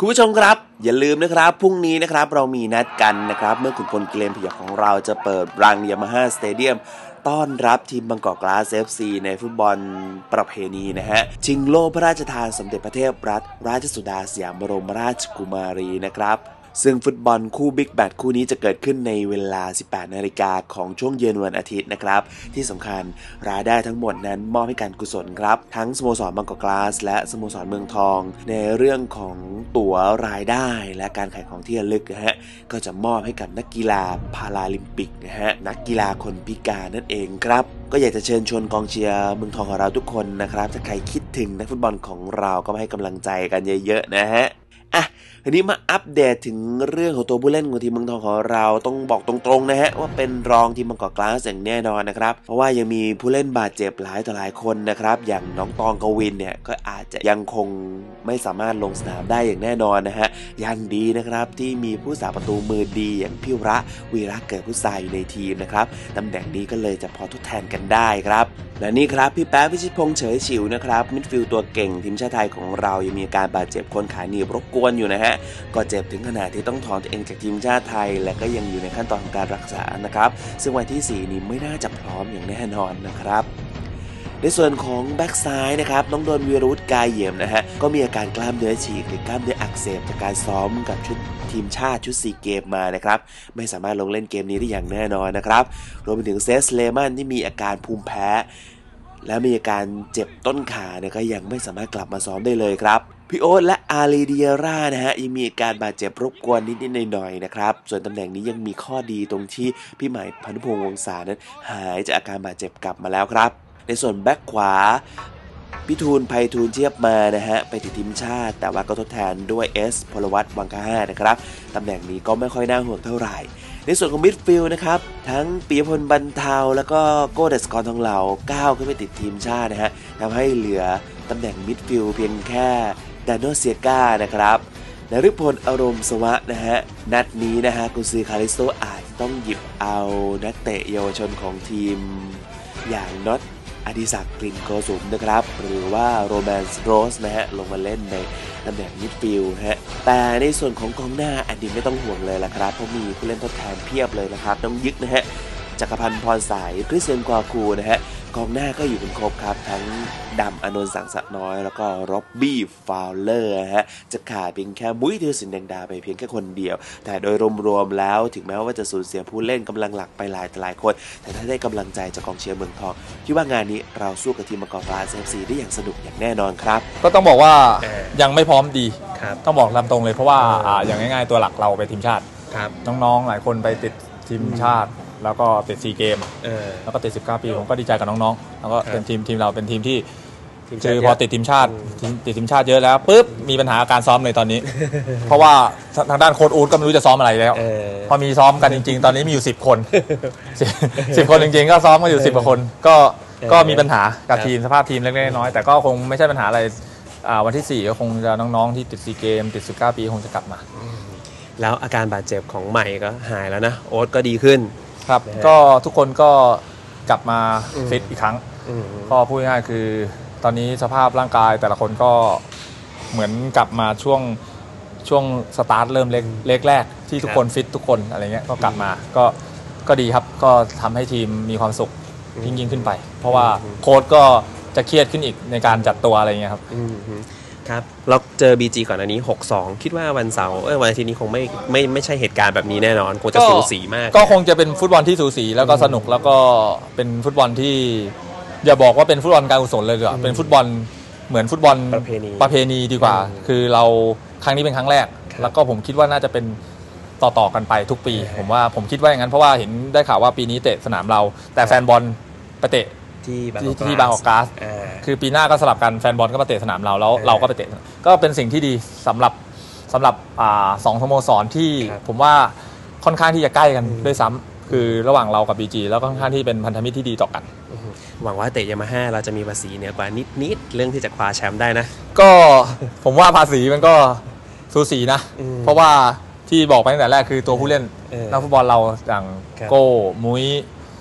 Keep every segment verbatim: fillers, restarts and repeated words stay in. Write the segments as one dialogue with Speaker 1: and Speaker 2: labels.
Speaker 1: คุณผู้ชมครับอย่าลืมนะครับพรุ่งนี้นะครับเรามีนัดกันนะครับเมื่อขุนพลเกมพยัคฆ์ของเราจะเปิดรังยามาฮ่าสเตเดียมต้อนรับทีมบางกอกกลาส เอฟ ซี ในฟุตบอลประเพณีนะฮะชิงโล่พระราชทานสมเด็จพระเทพรัตนราชสุดาสยามบรมราชกุมารีนะครับซึ่งฟุตบอลคู่บิ๊กแบทคู่นี้จะเกิดขึ้นในเวลา สิบแปดนาฬิกาของช่วงเย็นวันอาทิตย์นะครับที่สำคัญรายได้ทั้งหมดนั้นมอบให้การกุศลครับทั้งสโมสรบางกอกกลาสและสโมสรเมืองทองในเรื่องของตั๋วรายได้และการขายของที่ระลึกนะฮะก็จะมอบให้กับนักกีฬาพาราลิมปิกนะฮะนักกีฬาคนพิการนั่นเองครับก็อยากจะเชิญชวนกองเชียร์เมืองทองของเราทุกคนนะครับถ้าใครคิดถึงนักฟุตบอลของเราก็มาให้กำลังใจกันเยอะๆนะฮะอ่ะทีนี้มาอัปเดตถึงเรื่องของตัวผู้เล่นของทีมเมืองทองของเราต้องบอกตรงๆนะฮะว่าเป็นรองทีมบางกอกกลาสอย่างแน่นอนนะครับเพราะว่ายังมีผู้เล่นบาดเจ็บหลายต่อหลายคนนะครับอย่างน้องตองกวินเนี่ยก็อาจจะยังคงไม่สามารถลงสนามได้อย่างแน่นอนนะฮะยังดีนะครับที่มีผู้สาประตูมือดีอย่างพี่ระวีระเกิดพุทราอยู่ในทีมนะครับตำแหน่งนี้ก็เลยจะพอทดแทนกันได้ครับและนี่ครับพี่แป๊ะพิชิตพงษ์เฉยฉิวนะครับมิดฟิลด์ตัวเก่งทีมชาติไทยของเรายังมีอาการบาดเจ็บคนขาหนีบรบกวนอยู่นะฮะก็เจ็บถึงขนาดที่ต้องถอนตัวเองจากทีมชาติไทยและก็ยังอยู่ในขั้นตอนของการรักษานะครับซึ่งวันที่สี่นี้ไม่น่าจะพร้อมอย่างแน่นอนนะครับในส่วนของแบ็กซ้ายนะครับน้องโดนวีรวุฒิกายเยี่ยมนะฮะก็มีอาการกล้ามเนื้อฉีกหรือกล้ามเนื้ออักเสบจากการซ้อมกับชุดทีมชาติชุดซีเกมมานะครับไม่สามารถลงเล่นเกมนี้ได้อย่างแน่นอนนะครับรวมไปถึงเซสเลมันที่มีอาการภูมิแพ้และมีอาการเจ็บต้นขาเนี่ยก็ยังไม่สามารถกลับมาซ้อมได้เลยครับพี่โอ๊ตและอารีเดียร่านะฮะยังมีอาการบาดเจ็บรบกวนนิดๆหน่อยๆนะครับส่วนตำแหน่งนี้ยังมีข้อดีตรงที่พี่ใหม่พานุพงษ์วงศานั้นหายจากอาการบาดเจ็บกลับมาแล้วครับในส่วนแบ็คขวาพิทูลไพฑูรย์เทียบมานะฮะไปติดทีมชาติแต่ว่าก็ทดแทนด้วยเอสพลวัตวังคห้านะครับตำแหน่งนี้ก็ไม่ค่อยน่าห่วงเท่าไหร่ในส่วนของมิดฟิลด์นะครับทั้งปิยพลบรรเทาแล้วก็โก้เดสกรทองเหลาก้าวขึ้นไปติดทีมชาตินะฮะทำให้เหลือตำแหน่งมิดฟิลด์เพียงแค่ดานโนเซียก้านะครับนฤพลอารมณ์สวะนะฮะนัดนี้นะฮะกุนซือคาริสโตอาจต้องหยิบเอานักเตะเยาวชนของทีมอย่างน็อตอดิศักดิ์กลิ่นโกสุมนะครับหรือว่าโรแมนส์โรสนะฮะลงมาเล่นในตำแหน่งมิดฟิลด์ฮะแต่ในส่วนของกองหน้าอันนี้ไม่ต้องห่วงเลยละครับเพราะมีผู้เล่นทดแทนเพียบเลยนะครับน้องยึกนะฮะจักรพันธ์พรสายคริสเตียนกวาคูนะฮะกองหน้าก็อยู่เป็นครบครับทั้งดำอานนท์สังสะน้อยแล้วก็ร็อบบี้ฟาวเลอร์ฮะจะขาดเพียงแค่มุ้ยธีรศิลป์แดงดาไปเพียงแค่คนเดียวแต่โดยรวมๆแล้วถึงแม้ว่าจะสูญเสียผู้เล่นกำลังหลักไปหลายหลายคนแต่ถ้าได้กำลังใจจากกองเชียร์เมืองทองคิดว่างานนี้เราสู้กับทีมบางกอกกลาส เอฟ ซี ได้อย่างสนุกอย่างแน่นอนครับ
Speaker 2: ก็ต้องบอกว่ายังไม่พร้อมดีต้องบอกตามตรงเลยเพราะว่าอย่างง่ายๆตัวหลักเราไปทีมชาติน้องๆหลายคนไปติดทีมชาติแล้วก็ติดซีเกมแล้วก็ติดสิบเก้าปีผมก็ดีใจกับน้องๆแล้วก็เป็นทีมทีมเราเป็นทีมที่คือพอติดทีมชาติติดทีมชาติเยอะแล้วปุ๊บมีปัญหาการซ้อมในตอนนี้เพราะว่าทางด้านโค้ชอู๊ดก็ไม่รู้จะซ้อมอะไรแล้วพอมีซ้อมกันจริงๆตอนนี้มีอยู่สิบคนสิบคนจริงๆก็ซ้อมกันอยู่สิบกว่าคนก็ก็มีปัญหากับทีมสภาพทีมเล็กๆน้อยๆแต่ก็คงไม่ใช่ปัญหาอะไรวันที่สี่ก็คงจะน้องๆที่ติดซีเกมติดสิบเก้าปีคงจะกลับมา
Speaker 3: แล้วอาการบาดเจ็บของใหม่ก็หายแล้วนะโอ๊ตก็ดีขึ้น
Speaker 2: ครับก็ทุกคนก็กลับมาฟิตอีกครั้งก็พูดง่ายๆคือตอนนี้สภาพร่างกายแต่ละคนก็เหมือนกลับมาช่วงช่วงสตาร์ทเริ่มเล็กเล็กแรกที่ทุกคนฟิตทุกคนอะไรเงี้ยก็กลับมาก็ก็ดีครับก็ทำให้ทีมมีความสุขยิ่งยิ่งขึ้นไปเพราะว่าโค้ชก็จะเครียดขึ้นอีกในการจัดตัวอะไรเงี้ยครับ
Speaker 3: ครับเราเจอ บี จี ก่อนอันนี้ หกสอง คิดว่าวันเสาร์เออวันอาทิตย์นี้คงไม่ไม่ไม่ใช่เหตุการณ์แบบนี้แน่นอนคงจะสูสีมาก
Speaker 2: ก็คงจะเป็นฟุตบอลที่สูสีแล้วก็สนุกแล้วก็เป็นฟุตบอลที่อย่าบอกว่าเป็นฟุตบอลการกุศลเลยดีกว่าเป็นฟุตบอลเหมือนฟุตบอล
Speaker 3: ประเพณี
Speaker 2: ประเพณีดีกว่าคือเราครั้งนี้เป็นครั้งแรกแล้วก็ผมคิดว่าน่าจะเป็นต่อๆกันไปทุกปีผมว่าผมคิดว่าอย่างนั้นเพราะว่าเห็นได้ข่าวว่าปีนี้เตะสนามเราแต่แฟนบอลไปเตะ
Speaker 3: ที่
Speaker 2: ที่บางกอกกลาสคือปีหน้าก็สลับกันแฟนบอลก็มาเตะสนามเราแล้วเราก็ไปเตะก็เป็นสิ่งที่ดีสำหรับสำหรับสองสโมสรที่ผมว่าค่อนข้างที่จะใกล้กันด้วยซ้ำคือระหว่างเรากับ บี จี แล้วก็ค่อนข้างที่เป็นพันธมิตรที่ดีต่อกัน
Speaker 3: หวังว่าเตะยามาฮ่าเราจะมีภาษีเหนือกว่านิดๆเรื่องที่จะคว้าแชมป์ได้นะ
Speaker 2: ก็ผมว่าภาษีมันก็สูสีนะเพราะว่าที่บอกไปตั้งแต่แรกคือตัวผู้เล่นนักฟุตบอลเราอย่างโก้มุ้ย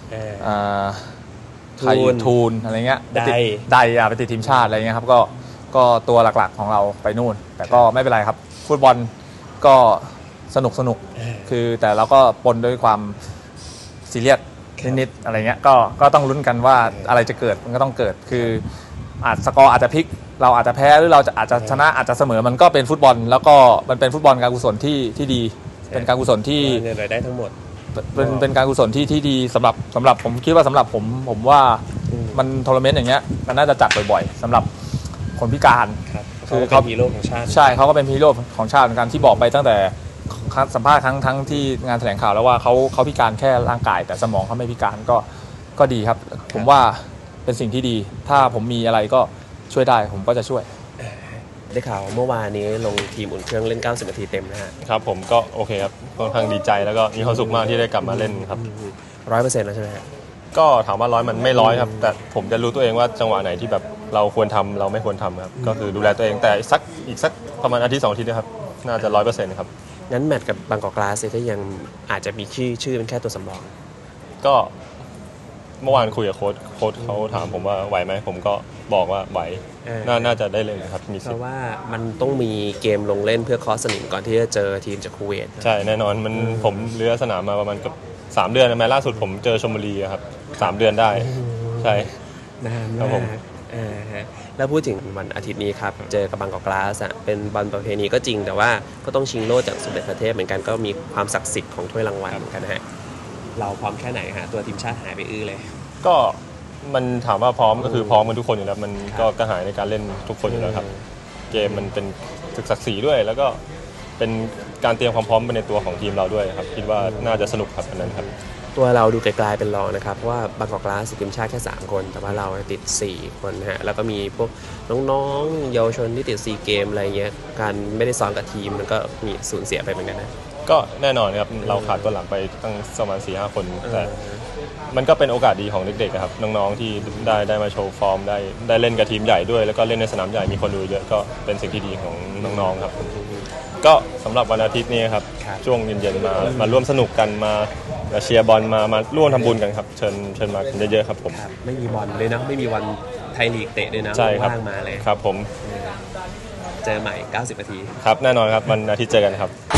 Speaker 2: ไทยทูนอะไรเงี้ย
Speaker 3: ได้
Speaker 2: ได้ไปติดทีมชาติอะไรเงี้ยครับก็ก็ตัวหลักๆของเราไปนู่นแต่ก็ไม่เป็นไรครับฟุฟุตบอลก็สนุกสนุกคือแต่เราก็ปนด้วยความซีเรียสนิดๆอะไรเงี้ยก็ก็ต้องลุ้นกันว่าอะไรจะเกิดมันก็ต้องเกิดคืออาจสกอร์อาจจะพลิกเราอาจจะแพ้หรือเราจะอาจจะชนะอาจจะเสมอมันก็เป็นฟุตบอลแล้วก็มันเป็นฟุตบอลการกุศลที่ที่ดีเป็นการกุศลที่
Speaker 3: เงินรายได้ทั้งหมด
Speaker 2: เป็นเป็นการกุศลที่ที่ดีสำหรับสำหรับผมคิดว่าสำหรับผมผมว่ามันทัวร์นาเมนต์อย่างเงี้ยมันน่าจะจัดบ่อยๆสำหรับคนพิการ
Speaker 3: คือเขาเป็นฮีโร่ของชาติ
Speaker 2: ใช่เขาก็เป็นฮีโร่ของชาติเหมือนกันที่บอกไปตั้งแต่สัมภาษณ์ทั้งทั้งที่งานแถลงข่าวแล้วว่าเขาเขาพิการแค่ร่างกายแต่สมองเขาไม่พิการก็ก็ดีครับผมว่าเป็นสิ่งที่ดีถ้าผมมีอะไรก็ช่วยได้ผมก็จะช่วย
Speaker 3: ได้ข่าวเมื่อวานนี้ลงทีมอุ่นเครื่องเล่นเก้าสิบนาทีเต็มนะฮะ
Speaker 4: ครับผมก็โอเคครับค่อนข้างดีใจแล้วก็มีความสุขมากที่ได้กลับมาเล่นครับ
Speaker 3: ร้อยเปอร์เซ็นต์แล้วใช่ไหมฮะ
Speaker 4: ก็ถามว่าร้อยมันไม่ร้อยครับแต่ผมจะรู้ตัวเองว่าจังหวะไหนที่แบบเราควรทำเราไม่ควรทำครับก็คือดูแลตัวเองแต่สักอีกสักประมาณอาทิตย์สองอาทิตย์นะครับน่าจะร้อยเปอร์เซ็นต์ครับ
Speaker 3: งั้นแมตช์กับบางกอกกลาสก็ยังอาจจะมีชื่อชื่อเป็นแค่ตัวสำรอง
Speaker 4: ก็เมื่อวานคุยกับโค้ชโค้ชเขาถามผมว่าไหวไหมผมก็บอกว่าไหวน่าจะได้เลยครับมีสิทธิ์
Speaker 3: เพราะว่ามันต้องมีเกมลงเล่นเพื่อคอสสนิมก่อนที่จะเจอทีมจากคูเวต
Speaker 4: ใช่แน่นอนมันผมเลื้อสนามมาประมาณกับสามเดือนแม้ล่าสุดผมเจอชลบุรีครับสามเดือนได้ใช่
Speaker 3: นานมากแล้วพูดถึงวันอาทิตย์นี้ครับเจอกับบางกอกกลาสเป็นบอลประเพณีก็จริงแต่ว่าก็ต้องชิงโล่จากสมเด็จพระเทพเหมือนกันก็มีความศักดิ์สิทธิ์ของถ้วยรางวัลเหมือนกันนะฮะเราพร้อมแค่ไหนฮะตัวทีมชาติหายไปอื้อเลย
Speaker 4: ก็มันถามว่าพร้อมก็คือพร้อมกันทุกคนอยู่แล้วมันก็กระหายในการเล่นทุกคนอยู่แล้วครับเกมมันเป็นศึกศักดิ์ศรีด้วยแล้วก็เป็นการเตรียมความพร้อมไปในตัวของทีมเราด้วยครับคิดว่าน่าจะสนุกครับอันนั้นครับ
Speaker 3: ตัวเราดูไกลๆเป็นรองนะครับเพราะว่าบางกอกกลาสทีมชาติแค่สามคนแต่ว่าเราติดสี่คนฮะแล้วก็มีพวกน้องๆเยาวชนที่ติดซีเกมอะไรเงี้ยการไม่ได้ซ้อมกับทีมมันก็มีสูญเสียไปเหมือนกันนะ
Speaker 4: ก็แน่นอนครับเราขาดตัวหลังไปตั้งประมาณ สี่ห้า คนแต่มันก็เป็นโอกาสดีของเด็กๆครับน้องๆที่ได้ได้มาโชว์ฟอร์มได้ได้เล่นกับทีมใหญ่ด้วยแล้วก็เล่นในสนามใหญ่มีคนดูเยอะก็เป็นสิ่งที่ดีของน้องๆครับก็สำหรับวันอาทิตย์นี้ครับช่วงเย็นๆมามาร่วมสนุกกันมาเชียร์บอลมามาร่วมทำบุญกันครับเชิญเชิญมากันเยอะๆครับผม
Speaker 3: ไม่มีบอลเลยนะไม่มีวันไทยลีกเตะด้วยนะว่างมาเลย
Speaker 4: ครับผม
Speaker 3: เจอใหม่เก้าสิบนาที
Speaker 4: ครับแน่นอนครับวันอาทิตย์เจอกันครับ